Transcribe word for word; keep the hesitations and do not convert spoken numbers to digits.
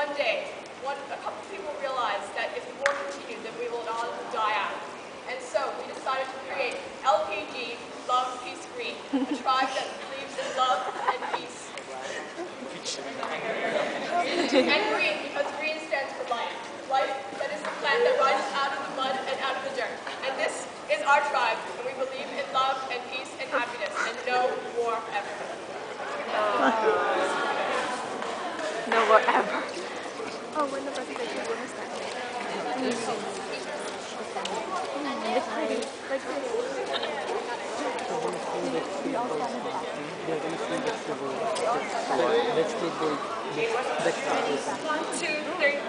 one day, one, a couple of people realized that if the war continued, then we will all die out. And so we decided to create L P G, Love, Peace, Green, a tribe that believes in love and peace. And green, because green stands for life. Life, that is the plant that rises out of the mud and out of the dirt. And this is our tribe, and we believe in love and peace and happiness, and no war ever. No war ever. Oh, when the presentation, when is that? Mm. Mm, it's pretty. Like this. We all stand in the back. They're going to see the civil. Let's keep the. Let's keep the. One, two, three.